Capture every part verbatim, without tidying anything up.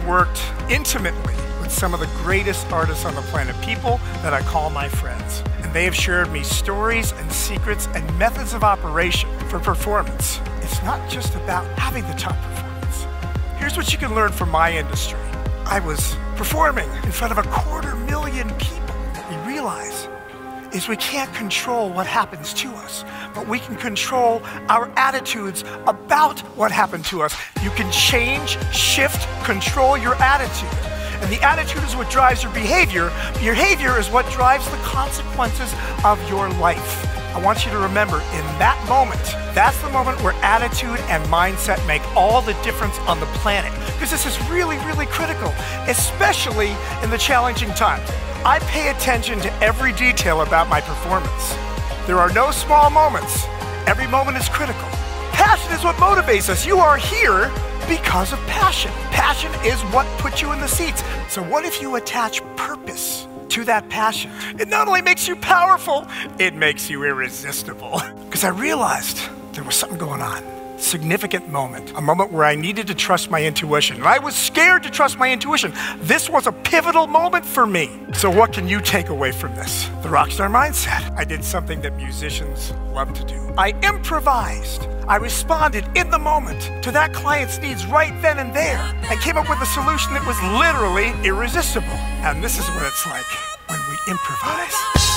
worked intimately with some of the greatest artists on the planet, people that I call my friends. And they have shared me stories and secrets and methods of operation for performance. It's not just about having the top performance. Here's what you can learn from my industry. I was performing in front of a quarter million people. What we realize is we can't control what happens to us, but we can control our attitudes about what happened to us. You can change, shift, control your attitude. And the attitude is what drives your behavior. Behavior is what drives the consequences of your life. I want you to remember, in that moment, that's the moment where attitude and mindset make all the difference on the planet. Because this is really, really critical, especially in the challenging times. I pay attention to every detail about my performance. There are no small moments. Every moment is critical. Passion is what motivates us. You are here because of passion. Passion is what puts you in the seats. So what if you attach purpose to that passion? It not only makes you powerful, it makes you irresistible. Because I realized there was something going on. Significant moment, a moment where I needed to trust my intuition. And I was scared to trust my intuition. This was a pivotal moment for me. So what can you take away from this? The rockstar mindset. I did something that musicians love to do. I improvised. I responded in the moment to that client's needs right then and there. I came up with a solution that was literally irresistible. And this is what it's like when we improvise.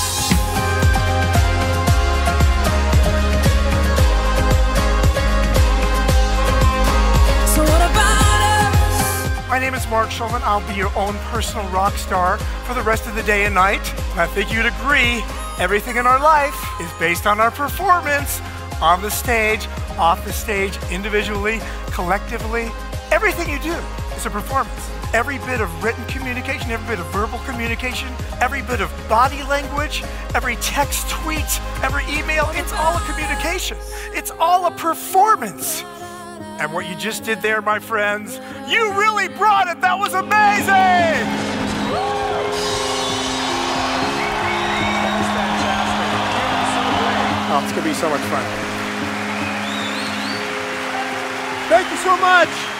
My name is Mark Schulman. I'll be your own personal rock star for the rest of the day and night. And I think you'd agree, everything in our life is based on our performance on the stage, off the stage, individually, collectively. Everything you do is a performance. Every bit of written communication, every bit of verbal communication, every bit of body language, every text, tweet, every email, it's all a communication. It's all a performance. And what you just did there, my friends, you really brought it. That was amazing. Oh, it's going to be so much fun. Thank you so much.